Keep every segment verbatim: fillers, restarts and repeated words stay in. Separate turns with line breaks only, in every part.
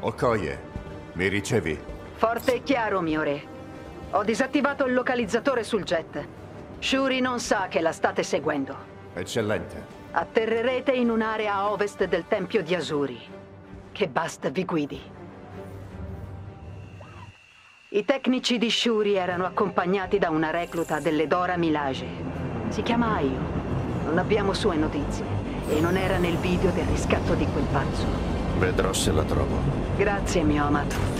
Okoye, mi ricevi?
Forte e chiaro, mio re. Ho disattivato il localizzatore sul jet. Shuri non sa che la state seguendo.
Eccellente.
Atterrerete in un'area a ovest del Tempio di Asuri. Che Bast vi guidi. I tecnici di Shuri erano accompagnati da una recluta delle Dora Milaje. Si chiama Ayo. Non abbiamo sue notizie. E non era nel video del riscatto di quel pazzo.
Vedrò se la trovo.
Grazie, mio amato.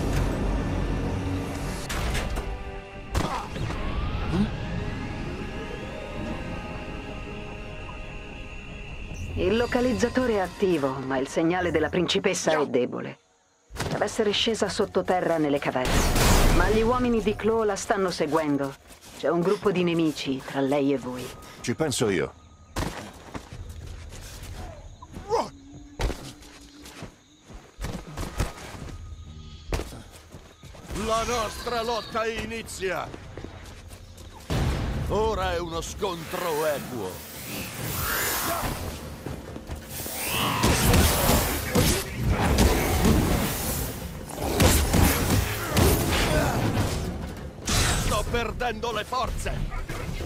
Il localizzatore è attivo, ma il segnale della principessa è debole. Deve essere scesa sottoterra nelle caverne. Ma gli uomini di Klaw la stanno seguendo. C'è un gruppo di nemici tra lei e voi.
Ci penso io.
La nostra lotta inizia! Ora è uno scontro equo. Sto perdendo le forze!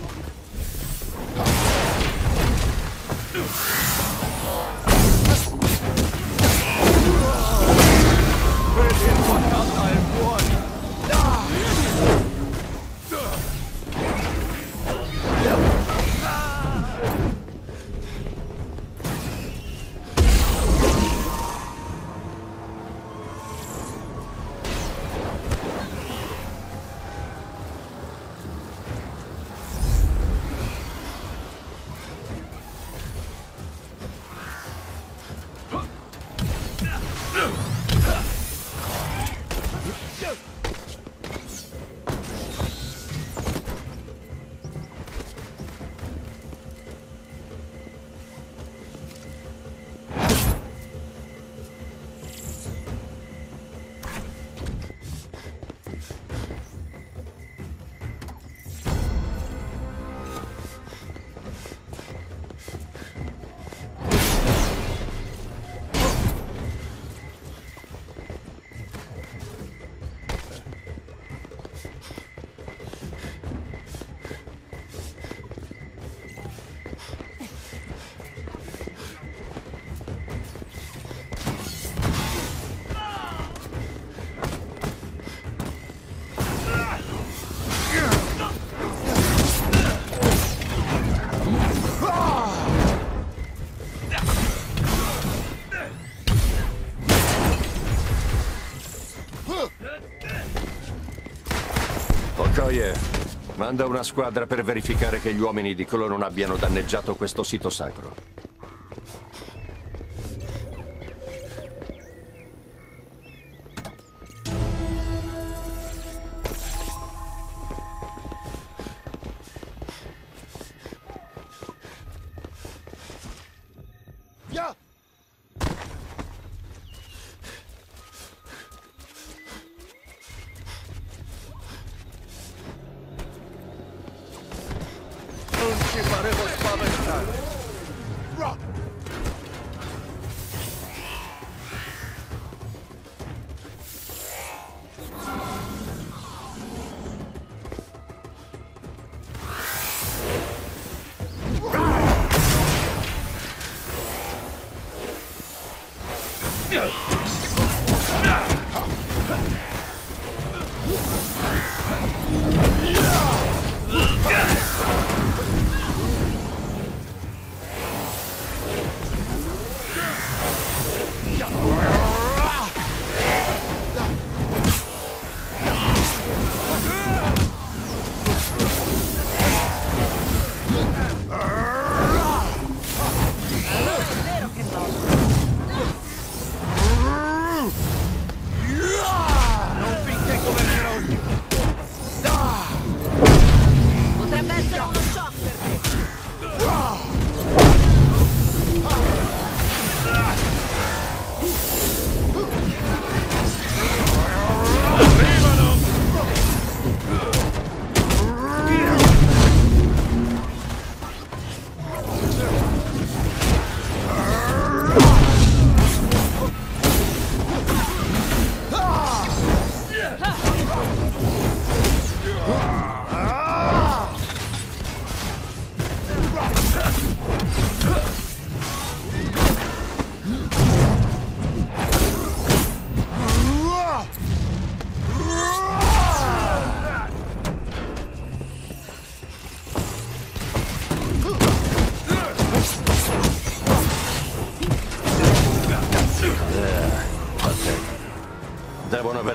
Vedi il Wakanda è fuori!
Okoye, manda una squadra per verificare che gli uomini di Klaw non abbiano danneggiato questo sito sacro.
Non ci faremo spaventare!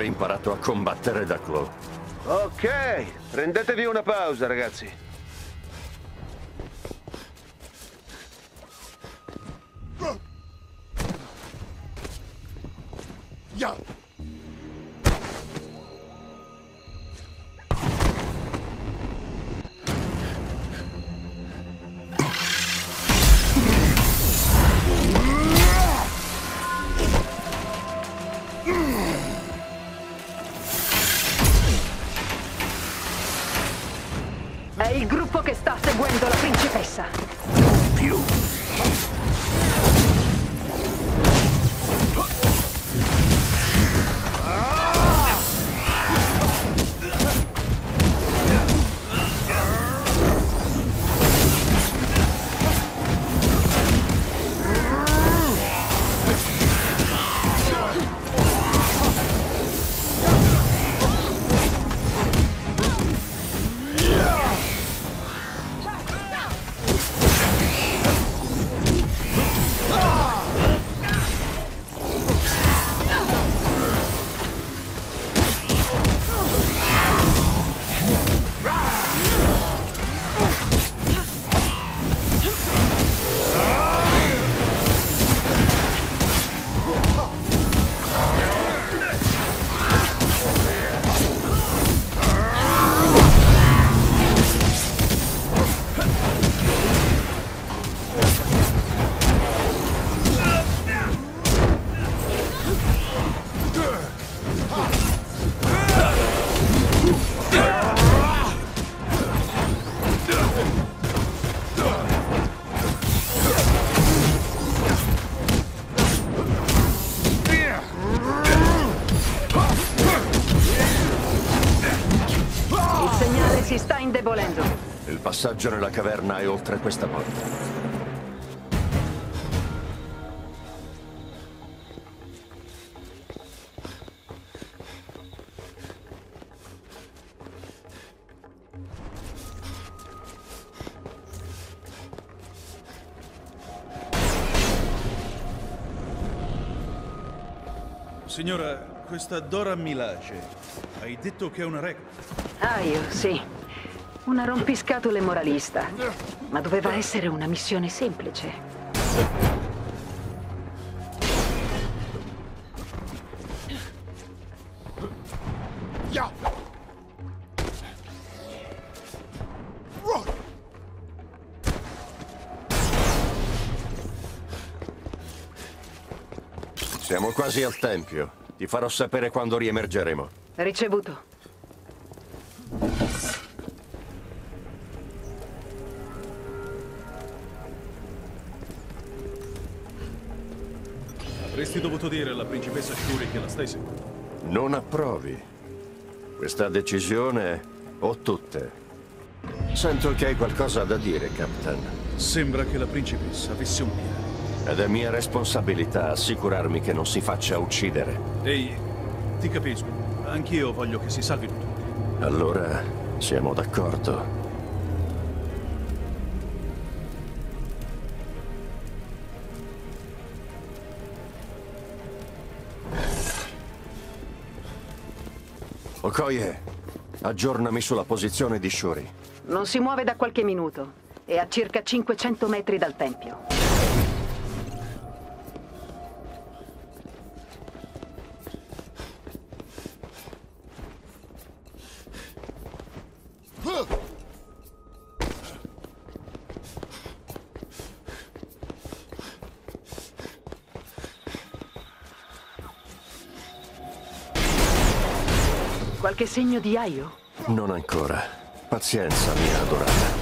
aver imparato a combattere da Claw.
Ok, prendetevi una pausa, ragazzi.
Yeah.
È il gruppo che sta seguendo la principessa.
Più.
Si sta indebolendo.
Il passaggio nella caverna è oltre questa porta.
Signora, questa Dora Milaje, hai detto che è una regola?
Ah, io, sì. Una rompiscatole moralista. Ma doveva essere una missione semplice.
Yeah.
Siamo quasi al tempio. Ti farò sapere quando riemergeremo.
Ricevuto.
Avresti dovuto dire alla principessa Shuri che la stai seguendo.
Non approvi. Questa decisione o tutte. Sento che hai qualcosa da dire, Captain.
Sembra che la principessa avesse un piano.
Ed è mia responsabilità assicurarmi che non si faccia uccidere.
Ehi, ti capisco. Anch'io voglio che si salvino tutti.
Allora, siamo d'accordo. Okoye, aggiornami sulla posizione di Shuri.
Non si muove da qualche minuto. È a circa cinquecento metri dal tempio. Qualche segno di Aio?
Non ancora. Pazienza, mia adorata.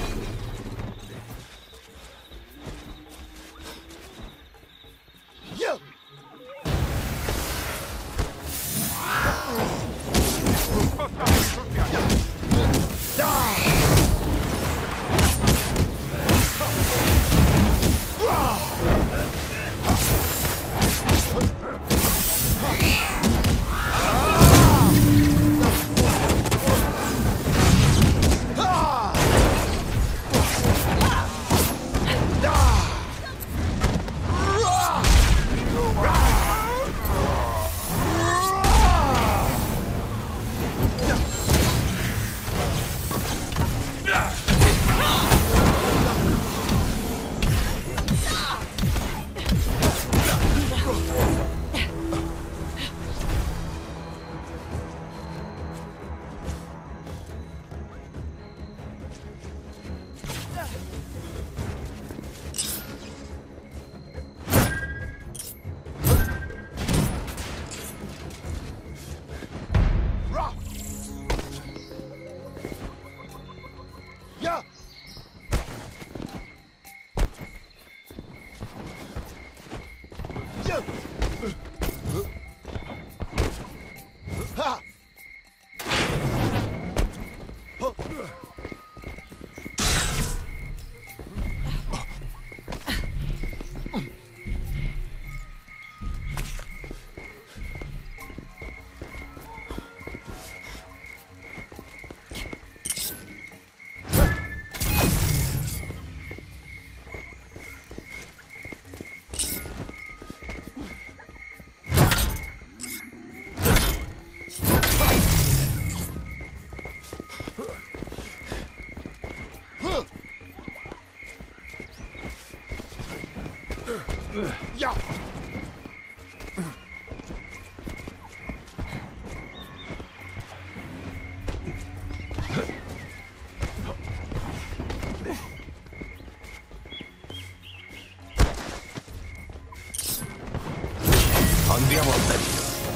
Andiamo al meglio.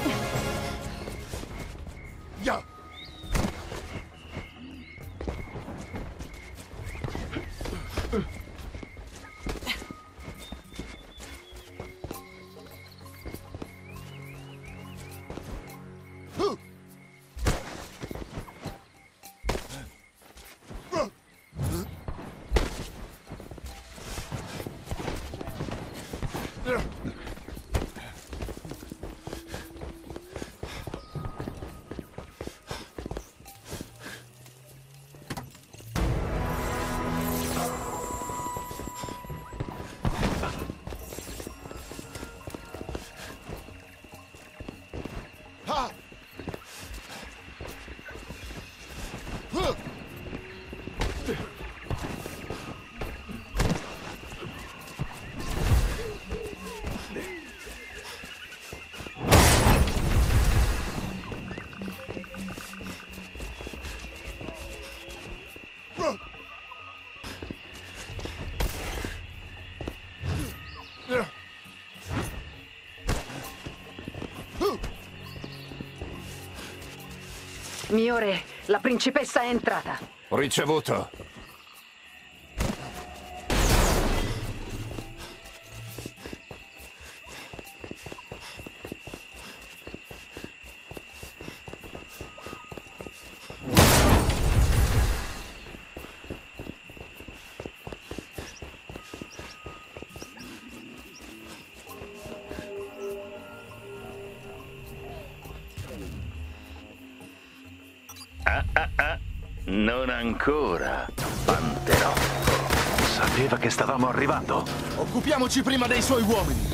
Mio re, la principessa è entrata.
Ricevuto.
Non ancora, Panterotto. Sapeva che stavamo arrivando.
Occupiamoci prima dei suoi uomini.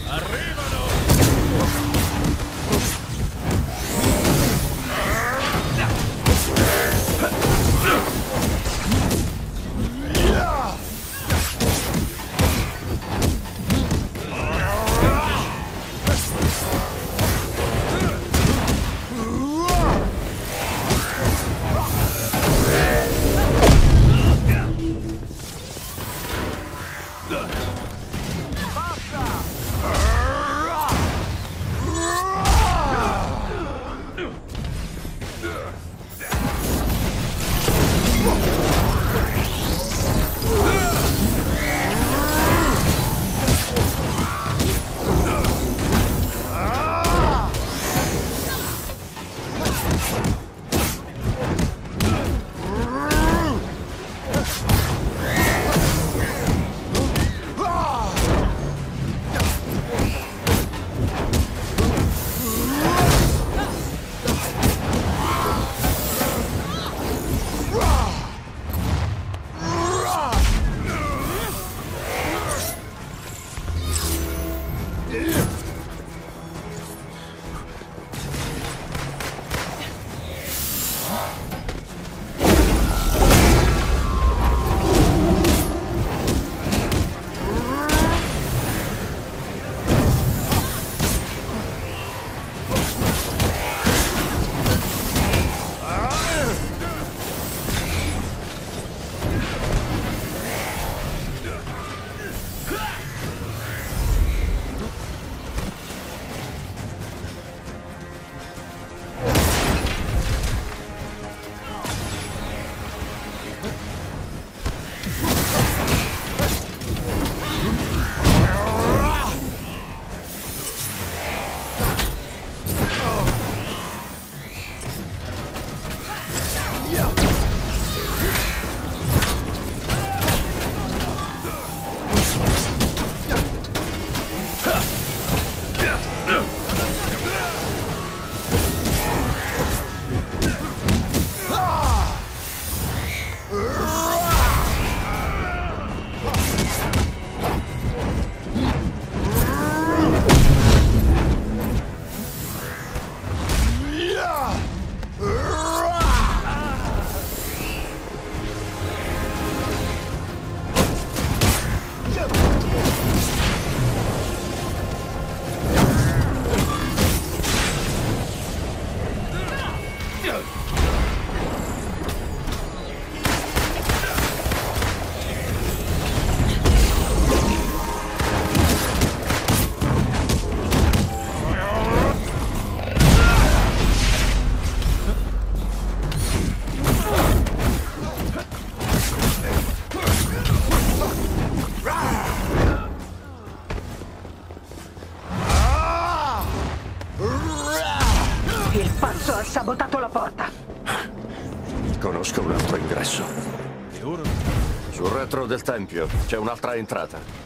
sabotato la porta.
Conosco un altro ingresso.
E ora?
Sul retro del tempio c'è un'altra entrata.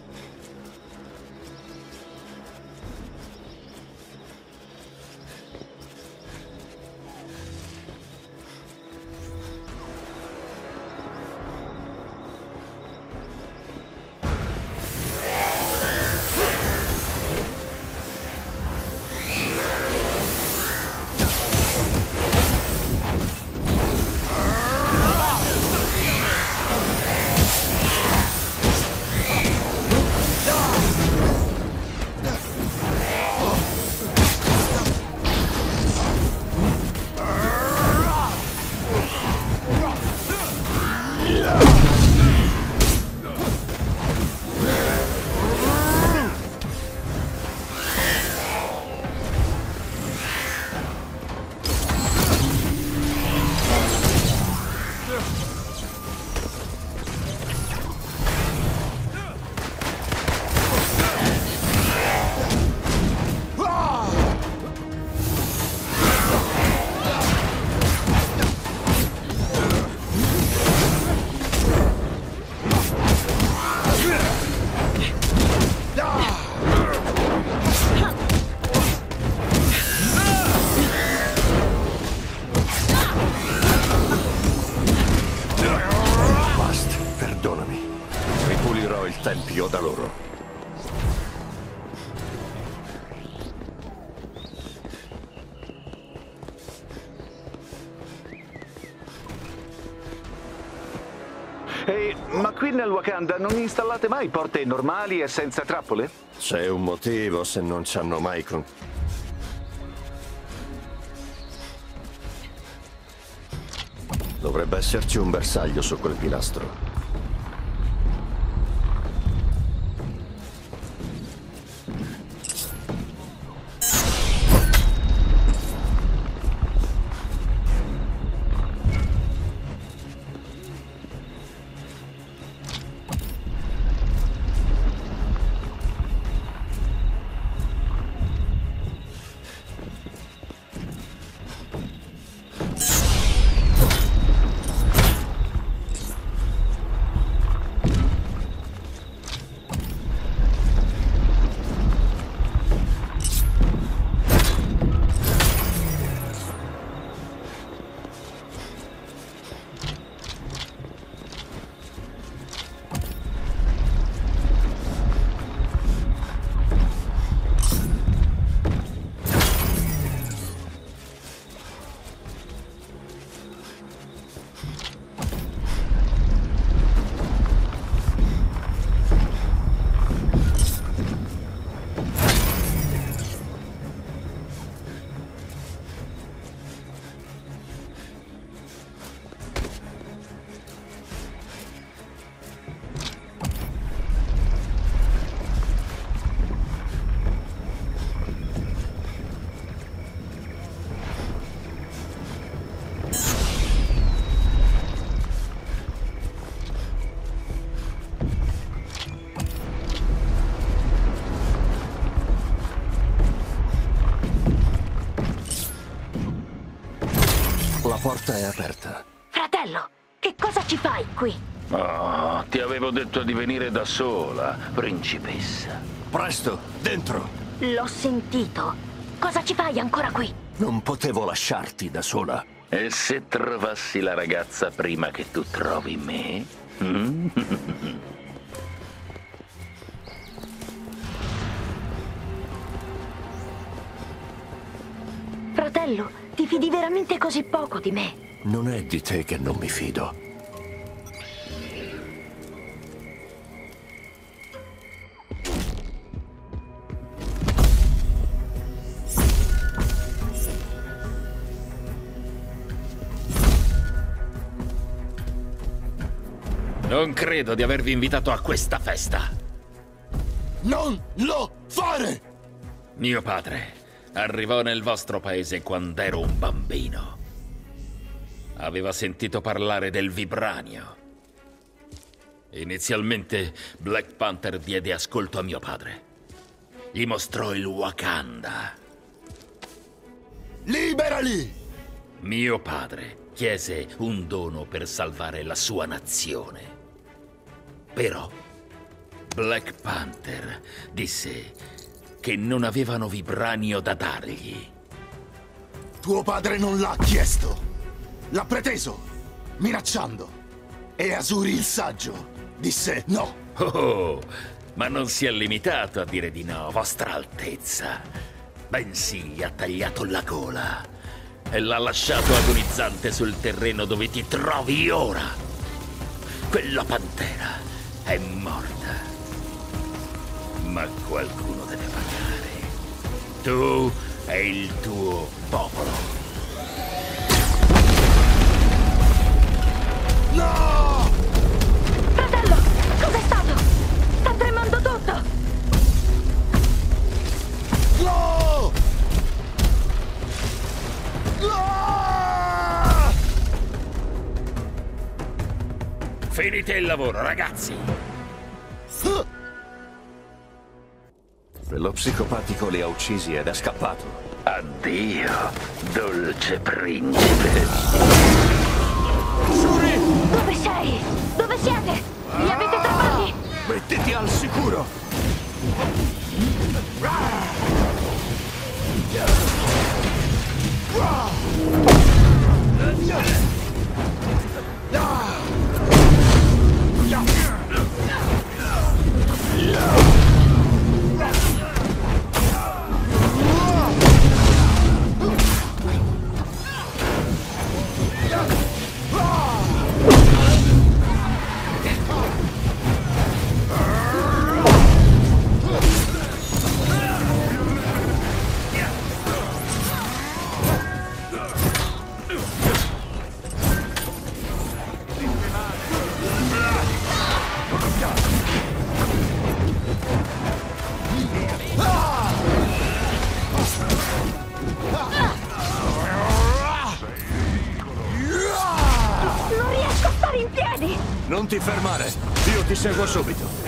Tempio da loro.
Ehi, ma qui nel Wakanda non installate mai porte normali e senza trappole?
C'è un motivo se non ci hanno mai con... Dovrebbe esserci un bersaglio su quel pilastro. La porta è aperta.
Fratello, che cosa ci fai qui?
Oh, ti avevo detto di venire da sola, principessa.
Presto, dentro!
L'ho sentito. Cosa ci fai ancora qui?
Non potevo lasciarti da sola.
E se trovassi la ragazza prima che tu trovi me? Mm?
Fratello, ti fidi veramente così poco di me?
Non è di te che non mi fido.
Non credo di avervi invitato a questa festa.
Non lo fare!
Mio padre arrivò nel vostro paese quando ero un bambino. Aveva sentito parlare del vibranio. Inizialmente Black Panther diede ascolto a mio padre. Gli mostrò il Wakanda.
Liberali!
Mio padre chiese un dono per salvare la sua nazione. Però Black Panther disse che non avevano vibranio da dargli.
Tuo padre non l'ha chiesto. L'ha preteso, minacciando. E Azuri il saggio disse no.
Oh, ma non si è limitato a dire di no, vostra altezza. Bensì gli ha tagliato la gola e l'ha lasciato agonizzante sul terreno dove ti trovi ora. Quella pantera è morta. Ma qualcuno deve pagare. Tu e il tuo popolo.
No!
Fratello, cos'è stato? Sta tremando tutto!
No! No!
Finite il lavoro, ragazzi!
Quello psicopatico li ha uccisi ed è scappato.
Addio, dolce principe.
Dove sei? Dove siete? Li avete trovati?
Mettiti al sicuro!
Non riesco a stare in piedi!
Non ti fermare, io ti seguo subito.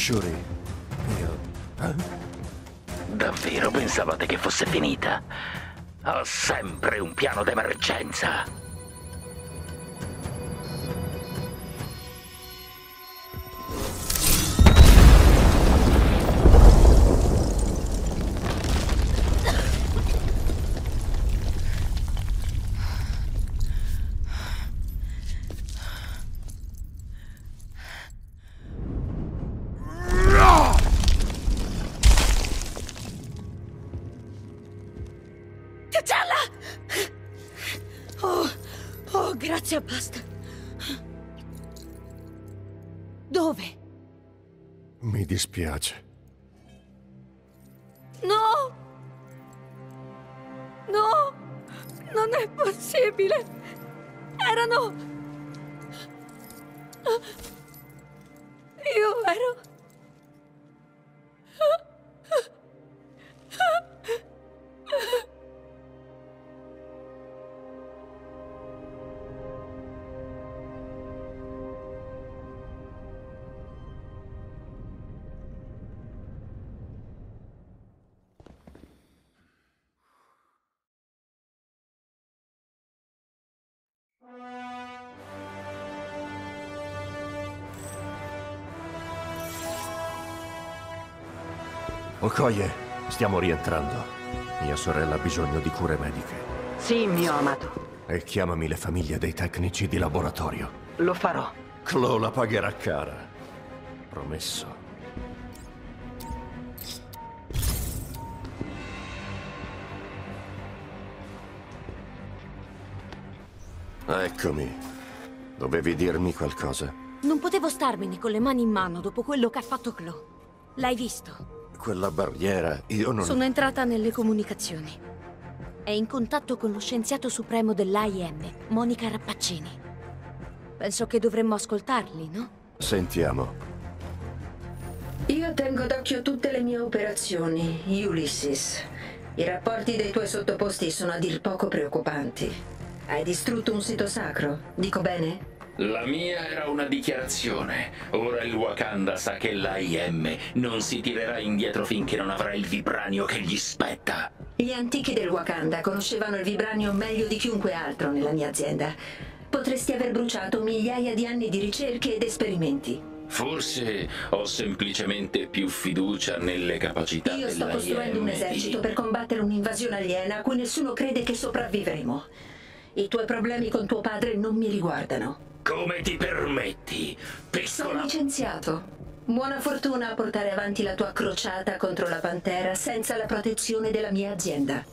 Shuri, io... Eh?
Davvero pensavate che fosse finita? Ho sempre un piano d'emergenza.
Oh, oh, grazie, basta. Dove?
Mi dispiace.
No! No! Non è possibile! Erano... Io ero...
Okoye, stiamo rientrando. Mia sorella ha bisogno di cure mediche.
Sì, mio amato.
E chiamami le famiglie dei tecnici di laboratorio.
Lo farò.
Chloe la pagherà cara. Promesso. Eccomi. Dovevi dirmi qualcosa?
Non potevo starmene con le mani in mano dopo quello che ha fatto Chloe. L'hai visto?
Quella barriera, io non...
Sono entrata nelle comunicazioni. È in contatto con lo scienziato supremo dell'A I M, Monica Rappaccini. Penso che dovremmo ascoltarli, no?
Sentiamo.
Io tengo d'occhio tutte le mie operazioni, Ulysses. I rapporti dei tuoi sottoposti sono a dir poco preoccupanti. Hai distrutto un sito sacro, dico bene?
La mia era una dichiarazione. Ora il Wakanda sa che l'A I M non si tirerà indietro finché non avrà il vibranio che gli spetta.
Gli antichi del Wakanda conoscevano il vibranio meglio di chiunque altro nella mia azienda. Potresti aver bruciato migliaia di anni di ricerche ed esperimenti.
Forse ho semplicemente più fiducia nelle capacità
Io sto
dell'A I M
costruendo un esercito per combattere un'invasione aliena a cui nessuno crede che sopravvivremo. I tuoi problemi con tuo padre non mi riguardano.
Come ti permetti, piccola...
Sono licenziato. Buona fortuna a portare avanti la tua crociata contro la Pantera senza la protezione della mia azienda.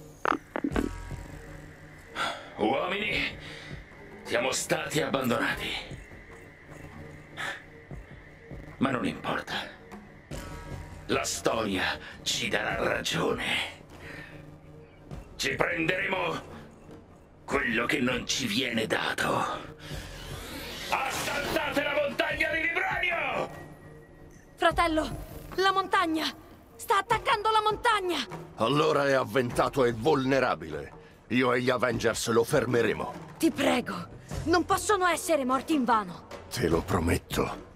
Uomini, siamo stati abbandonati. Ma non importa. La storia ci darà ragione. Ci prenderemo quello che non ci viene dato. Assaltate la montagna di vibranio!
Fratello, la montagna! Sta attaccando la montagna!
Allora è avventato e vulnerabile. Io e gli Avengers lo fermeremo.
Ti prego, non possono essere morti invano.
Te lo prometto.